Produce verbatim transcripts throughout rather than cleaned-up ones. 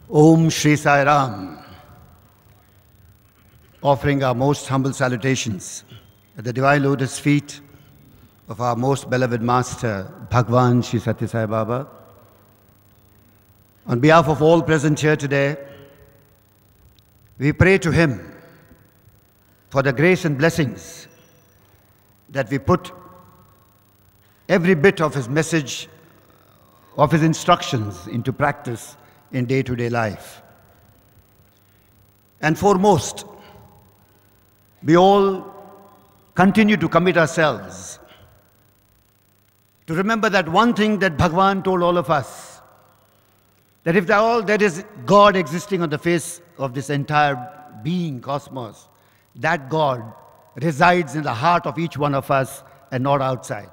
Om Shri Sai Ram, offering our most humble salutations at the divine lotus feet of our most beloved Master, Bhagwan Shri Sathya Sai Baba. On behalf of all present here today, we pray to him for the grace and blessings that we put every bit of his message, of his instructions into practice in day-to-day life. And foremost, we all continue to commit ourselves to remember that one thing that Bhagwan told all of us, that if there, all, there is God existing on the face of this entire being, cosmos, that God resides in the heart of each one of us and not outside.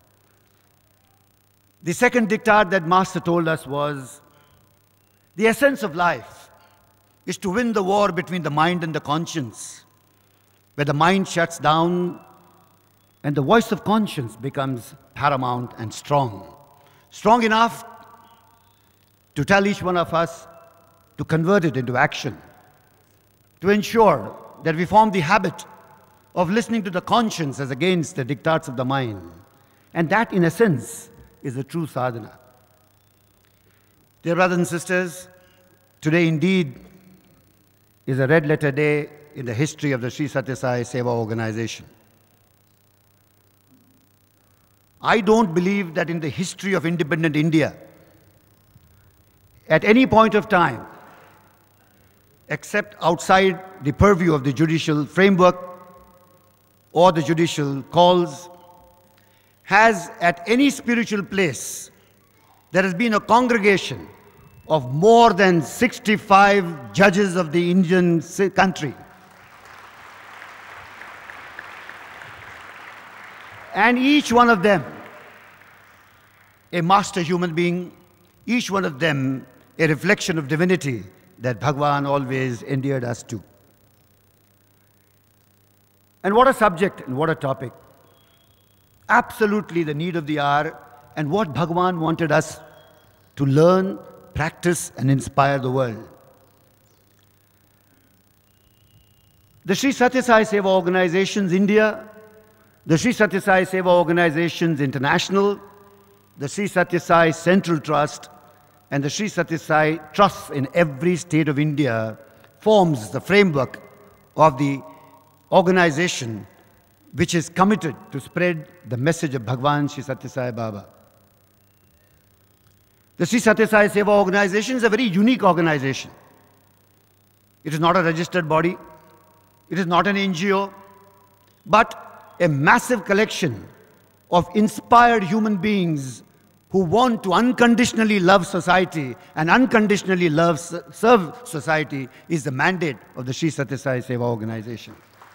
The second diktat that Master told us was, the essence of life is to win the war between the mind and the conscience, where the mind shuts down and the voice of conscience becomes paramount and strong. Strong enough to tell each one of us to convert it into action, to ensure that we form the habit of listening to the conscience as against the diktats of the mind. And that, in essence, is the true sadhana. Dear brothers and sisters, today indeed is a red letter day in the history of the Sri Sathya Sai Seva organization. I don't believe that in the history of independent India, at any point of time, except outside the purview of the judicial framework or the judicial calls, has at any spiritual place there has been a congregation of more than sixty-five judges of the Indian country. And each one of them a master human being, each one of them a reflection of divinity that Bhagwan always endeared us to. And what a subject and what a topic. Absolutely the need of the hour, and what Bhagwan wanted us to learn, practice, and inspire the world. The Sri Sathya Sai Seva Organizations India, the Sri Sathya Sai Seva Organizations International, the Sri Sathya Sai Central Trust, and the Sri Sathya Sai Trusts in every state of India forms the framework of the organization which is committed to spread the message of Bhagwan Shri Sathya Sai Baba. The Sri Sathya Sai Seva organization is a very unique organization. It is not a registered body. It is not an N G O, but a massive collection of inspired human beings who want to unconditionally love society and unconditionally love, serve society is the mandate of the Sri Sathya Sai Seva organization.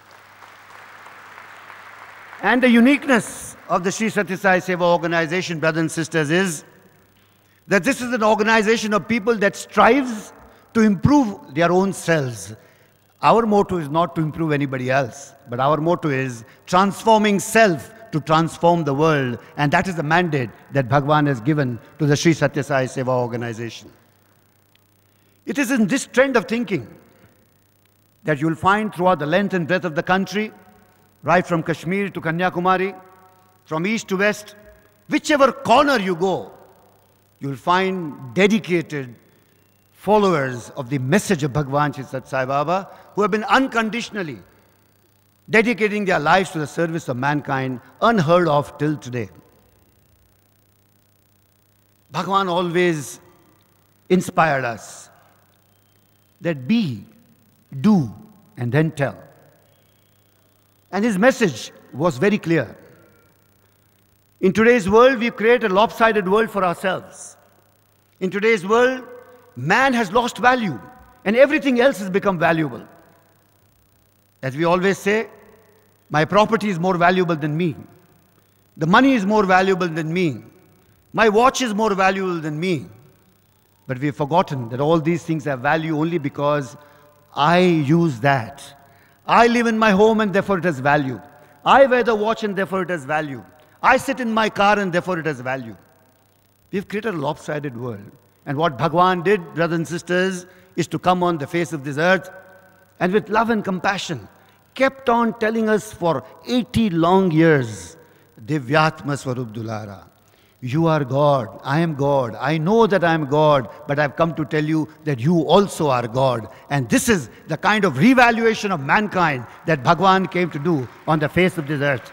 And the uniqueness of the Sri Sathya Sai Seva organization, brothers and sisters, is that this is an organization of people that strives to improve their own selves. Our motto is not to improve anybody else, but our motto is transforming self to transform the world, and that is the mandate that Bhagwan has given to the Sri Sathya Sai Seva organization. It is in this trend of thinking that you will find throughout the length and breadth of the country, right from Kashmir to Kanyakumari, from east to west, whichever corner you go, you will find dedicated followers of the message of Bhagwan Shri Sathya Sai Baba who have been unconditionally dedicating their lives to the service of mankind, unheard of till today. Bhagwan always inspired us that be, do, and then tell. And his message was very clear. In today's world, we create a lopsided world for ourselves. In today's world, man has lost value, and everything else has become valuable. As we always say, my property is more valuable than me. The money is more valuable than me. My watch is more valuable than me. But we've forgotten that all these things have value only because I use that. I live in my home and therefore it has value. I wear the watch and therefore it has value. I sit in my car and therefore it has value. We've created a lopsided world And what Bhagwan did, brothers and sisters, is to come on the face of this earth and with love and compassion kept on telling us for eighty long years, Divyatma Swarup Dulara. You are God, I am God. I know that I am God, but I've come to tell you that you also are God. And this is the kind of revaluation of mankind that Bhagwan came to do on the face of this earth.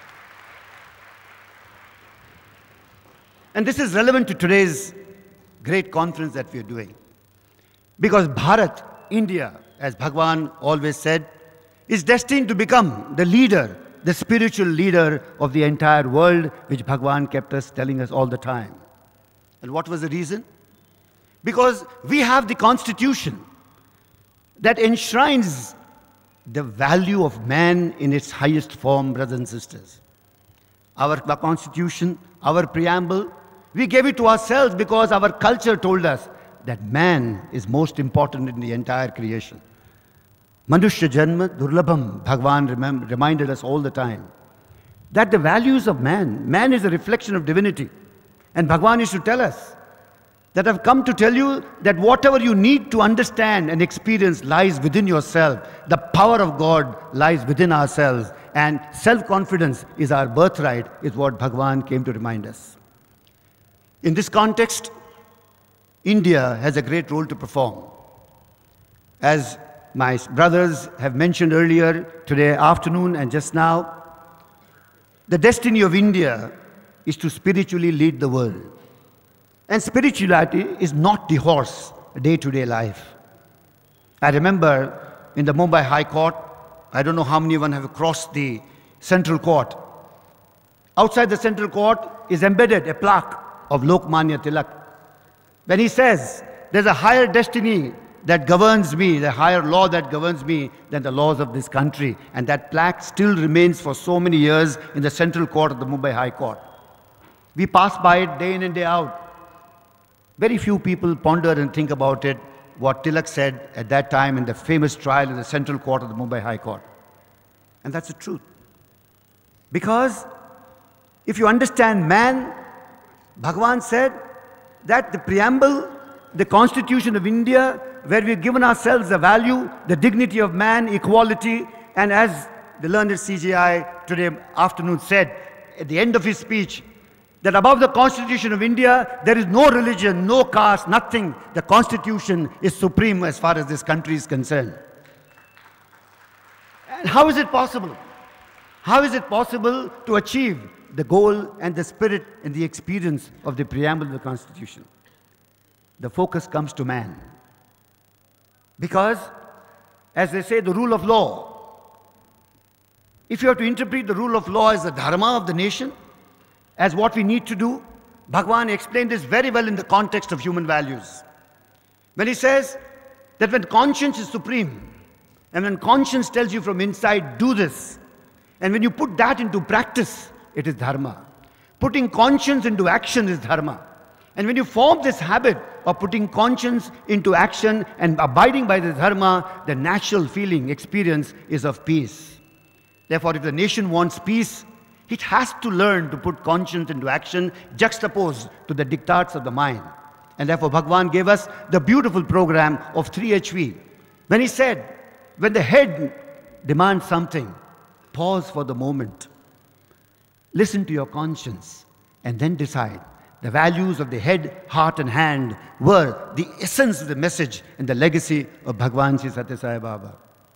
And this is relevant to today's great conference that we are doing. Because Bharat, India, as Bhagwan always said, is destined to become the leader, the spiritual leader of the entire world, which Bhagwan kept us telling us all the time. And what was the reason? Because we have the constitution that enshrines the value of man in its highest form, brothers and sisters. Our constitution, our preamble, we gave it to ourselves because our culture told us that man is most important in the entire creation. Manushya Janma Durlabham, Bhagwan remem- reminded us all the time that the values of man, man is a reflection of divinity. And Bhagwan used to tell us that I've come to tell you that whatever you need to understand and experience lies within yourself. The power of God lies within ourselves. And self-confidence is our birthright, is what Bhagwan came to remind us. In this context, India has a great role to perform. As my brothers have mentioned earlier today afternoon and just now, the destiny of India is to spiritually lead the world. And spirituality is not the horse, day-to-day life. I remember in the Mumbai High Court, I don't know how many of you have crossed the Central Court. Outside the Central Court is embedded a plaque of Lokmanya Tilak. When he says, there's a higher destiny that governs me, the higher law that governs me than the laws of this country. And that plaque still remains for so many years in the Central Court of the Mumbai High Court. We pass by it day in and day out. Very few people ponder and think about it, what Tilak said at that time in the famous trial in the Central Court of the Mumbai High Court. And that's the truth. Because if you understand man, Bhagwan said that the preamble, the Constitution of India, where we've given ourselves the value, the dignity of man, equality, and as the learned C J I today afternoon said at the end of his speech, that above the Constitution of India, there is no religion, no caste, nothing. The Constitution is supreme as far as this country is concerned. And how is it possible? How is it possible to achieve the goal and the spirit and the experience of the preamble of the Constitution? The focus comes to man. Because, as they say, the rule of law, if you have to interpret the rule of law as the dharma of the nation, as what we need to do, Bhagwan explained this very well in the context of human values. When he says that when conscience is supreme, and when conscience tells you from inside, do this, and when you put that into practice, it is dharma. Putting conscience into action is dharma. And when you form this habit of putting conscience into action and abiding by the dharma, the natural feeling, experience is of peace. Therefore, if the nation wants peace, it has to learn to put conscience into action, juxtaposed to the diktats of the mind. And therefore, Bhagwan gave us the beautiful program of three H V. When he said, when the head demands something, pause for the moment. Listen to your conscience and then decide. The values of the head, heart and hand were the essence of the message and the legacy of Bhagwan Sri Sathya Sai Baba.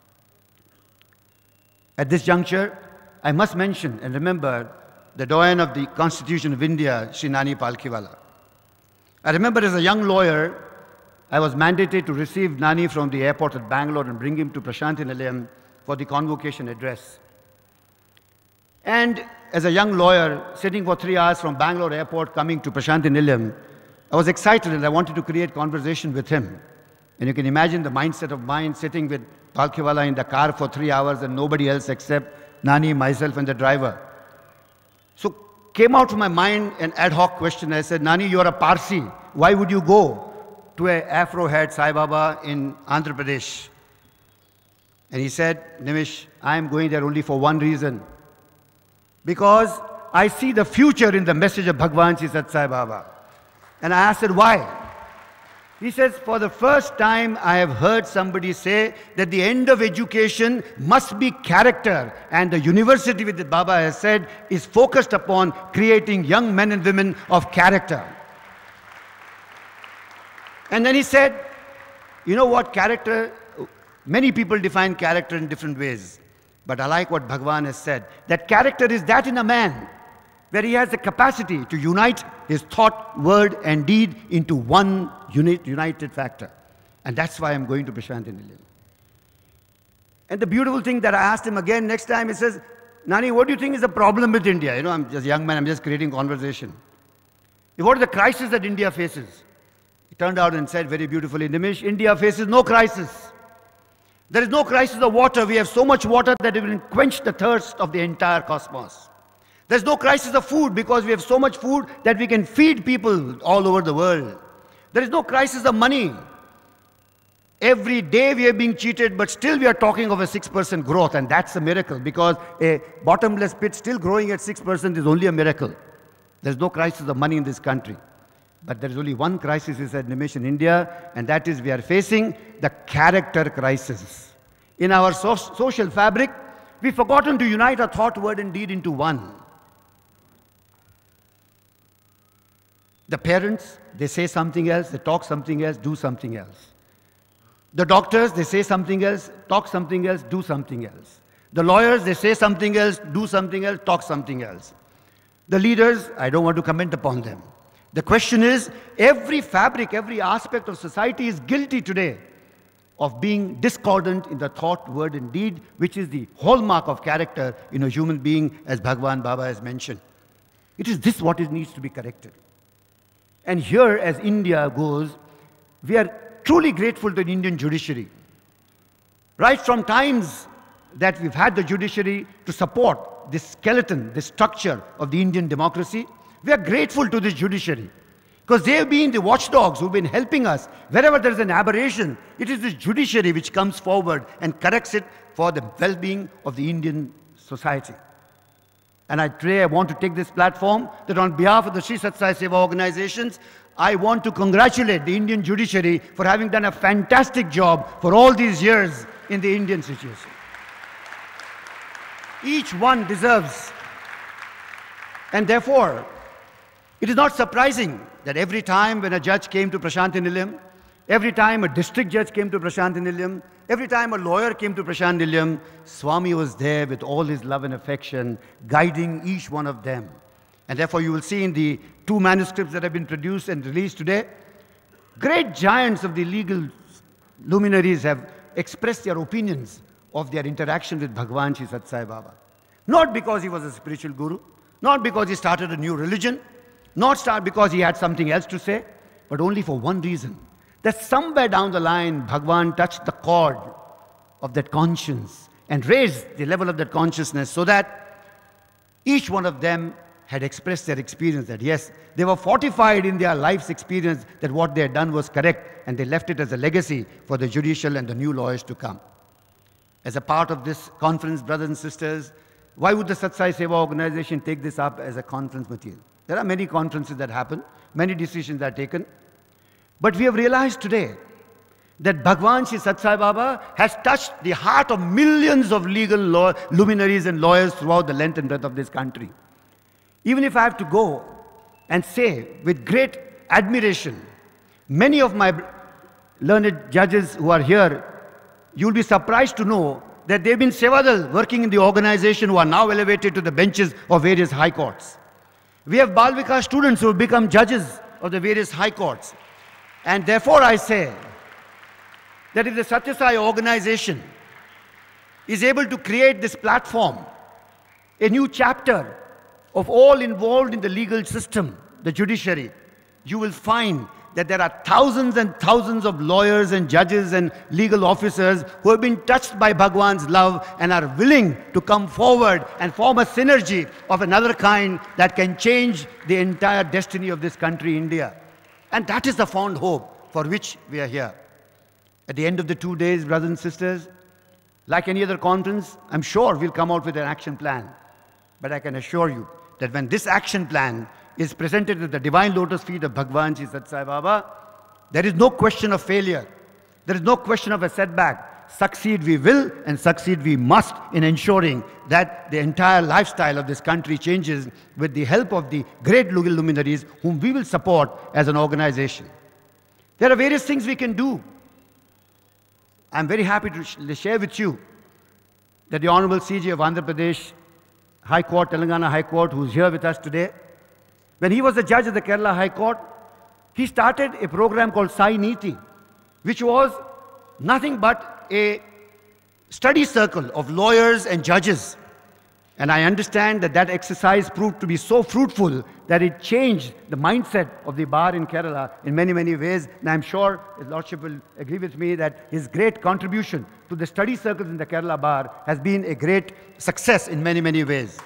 At this juncture, I must mention and remember the doyen of the Constitution of India, Shri Nani Palkhiwala. I remember as a young lawyer, I was mandated to receive Nani from the airport at Bangalore and bring him to Prashanthi Nilayam for the convocation address. And as a young lawyer, sitting for three hours from Bangalore airport, coming to Prashanthi Nilayam, I was excited and I wanted to create conversation with him. And you can imagine the mindset of mine sitting with Palkhiwala in the car for three hours and nobody else except Nani, myself and the driver. So came out of my mind an ad hoc question. I said, Nani, you're a Parsi. Why would you go to a Afro-head Sai Baba in Andhra Pradesh? And he said, Nimish, I'm going there only for one reason. Because I see the future in the message of Bhagwan Sri Sathya Sai Baba. And I asked him, why? He says, for the first time I have heard somebody say that the end of education must be character, and the university, which the Baba has said, is focused upon creating young men and women of character. And then he said, you know what character, many people define character in different ways, but I like what Bhagwan has said, that character is that in a man where he has the capacity to unite his thought, word and deed into one unit, united factor. And that's why I'm going to Prasanthi Nilayam. And the beautiful thing that I asked him again next time, he says, Nani, what do you think is the problem with India? You know, I'm just a young man, I'm just creating conversation. What are the crises that India faces? He turned out and said very beautifully, Nimish, India faces no crisis. There is no crisis of water. We have so much water that it will quench the thirst of the entire cosmos. There's no crisis of food because we have so much food that we can feed people all over the world. There is no crisis of money. Every day we are being cheated, but still we are talking of a six percent growth, and that's a miracle, because a bottomless pit still growing at six percent is only a miracle. There's no crisis of money in this country. But there is only one crisis, he said, Nimish, in India, and that is we are facing the character crisis. In our so social fabric, we've forgotten to unite our thought, word and deed into one. The parents, they say something else, they talk something else, do something else. The doctors, they say something else, talk something else, do something else. The lawyers, they say something else, do something else, talk something else. The leaders, I don't want to comment upon them. The question is, every fabric, every aspect of society is guilty today of being discordant in the thought, word and deed, which is the hallmark of character in a human being, as Bhagwan Baba has mentioned. It is this what it needs to be corrected. And here, as India goes, we are truly grateful to the Indian judiciary. Right from times that we've had the judiciary to support this skeleton, this structure of the Indian democracy, we are grateful to this judiciary, because they have been the watchdogs who've been helping us. Wherever there is an aberration, it is this judiciary which comes forward and corrects it for the well-being of the Indian society. And I pray, I want to take this platform that on behalf of the Sri Sathya Sai Seva organizations, I want to congratulate the Indian judiciary for having done a fantastic job for all these years in the Indian situation. Each one deserves. And therefore, it is not surprising that every time when a judge came to Prasanthi Nilayam, every time a district judge came to Prasanthi Nilayam, every time a lawyer came to Prasanthi Nilayam, Swami was there with all his love and affection, guiding each one of them. And therefore you will see in the two manuscripts that have been produced and released today, great giants of the legal luminaries have expressed their opinions of their interaction with Bhagwan Sri Sathya Sai Baba. Not because he was a spiritual guru, not because he started a new religion, not start because he had something else to say, but only for one reason, that somewhere down the line, Bhagwan touched the chord of that conscience and raised the level of that consciousness so that each one of them had expressed their experience that yes, they were fortified in their life's experience that what they had done was correct, and they left it as a legacy for the judicial and the new lawyers to come. As a part of this conference, brothers and sisters, why would the Sathya Sai Seva organization take this up as a conference material? There are many conferences that happen, many decisions are taken. But we have realized today that Bhagwan Sri Sathya Sai Baba has touched the heart of millions of legal law, luminaries and lawyers throughout the length and breadth of this country. Even if I have to go and say with great admiration, many of my learned judges who are here, you'll be surprised to know that they've been Sevadal working in the organization who are now elevated to the benches of various high courts. We have Bal Vikas students who have become judges of the various high courts. And therefore I say that if the Sathya Sai organization is able to create this platform, a new chapter of all involved in the legal system, the judiciary, you will find that there are thousands and thousands of lawyers and judges and legal officers who have been touched by Bhagwan's love and are willing to come forward and form a synergy of another kind that can change the entire destiny of this country, India. And that is the fond hope for which we are here. At the end of the two days, brothers and sisters, like any other conference, I'm sure we'll come out with an action plan. But I can assure you that when this action plan is presented at the divine lotus feet of Bhagwan Sri Sathya Sai Baba, There is no question of failure. There is no question of a setback. Succeed we will, and succeed we must in ensuring that the entire lifestyle of this country changes with the help of the great legal luminaries whom we will support as an organization. There are various things we can do. I'm very happy to sh share with you that the Honorable C J of Andhra Pradesh High Court, Telangana High Court, who's here with us today, when he was the judge of the Kerala High Court, he started a program called Sai Niti, which was nothing but a study circle of lawyers and judges. And I understand that that exercise proved to be so fruitful that it changed the mindset of the bar in Kerala in many, many ways. And I'm sure His Lordship will agree with me that his great contribution to the study circles in the Kerala bar has been a great success in many, many ways.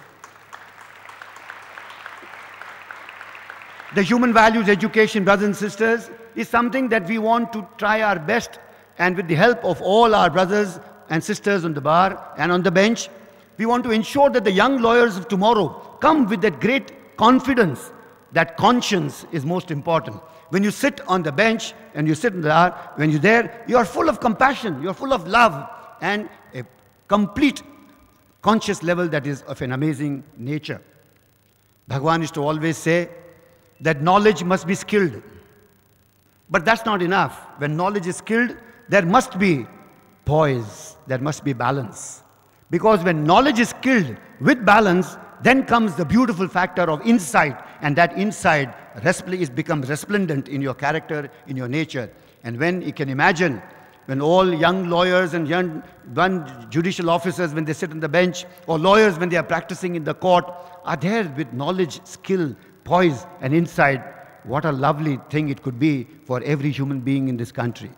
The human values education, brothers and sisters, is something that we want to try our best, and with the help of all our brothers and sisters on the bar and on the bench, we want to ensure that the young lawyers of tomorrow come with that great confidence that conscience is most important. When you sit on the bench and you sit in the bar, when you're there, you are full of compassion, you're full of love, and a complete conscious level that is of an amazing nature. Bhagwan used to always say that knowledge must be skilled. But that's not enough. When knowledge is skilled, there must be poise, there must be balance. Because when knowledge is skilled with balance, then comes the beautiful factor of insight, and that insight is becomes resplendent in your character, in your nature. And when you can imagine, when all young lawyers and young, young judicial officers, when they sit on the bench, or lawyers when they are practicing in the court, are there with knowledge, skill, poise and insight, what a lovely thing it could be for every human being in this country.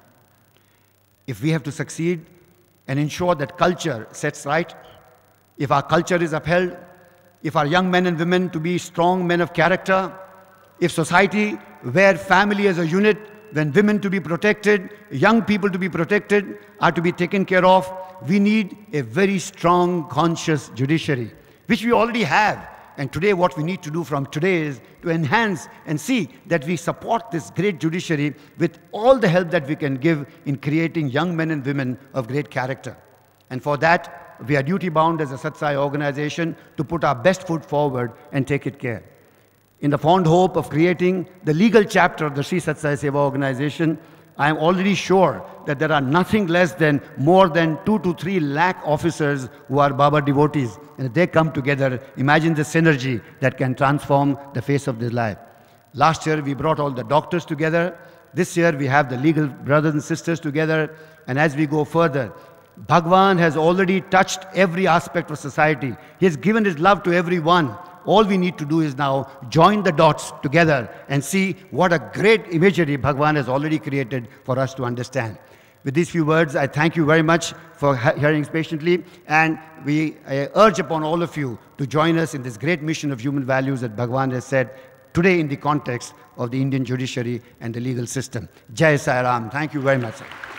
If we have to succeed and ensure that culture sets right, if our culture is upheld, if our young men and women to be strong men of character, if society where family as a unit, when women to be protected, young people to be protected, are to be taken care of, we need a very strong, conscious judiciary, which we already have. And today what we need to do from today is to enhance and see that we support this great judiciary with all the help that we can give in creating young men and women of great character. And for that, we are duty-bound as a Sat Sai organization to put our best foot forward and take it care. In the fond hope of creating the legal chapter of the Sri Sat Sai Seva organization, I am already sure that there are nothing less than more than two to three lakh officers who are Baba devotees. And if they come together, imagine the synergy that can transform the face of this life. Last year, we brought all the doctors together. This year, we have the legal brothers and sisters together. And as we go further, Bhagwan has already touched every aspect of society. He has given his love to everyone. All we need to do is now join the dots together and see what a great imagery Bhagwan has already created for us to understand. With these few words, I thank you very much for hearing patiently, and we uh, urge upon all of you to join us in this great mission of human values that Bhagwan has said today in the context of the Indian judiciary and the legal system. Jai Sai Ram. Thank you very much, sir.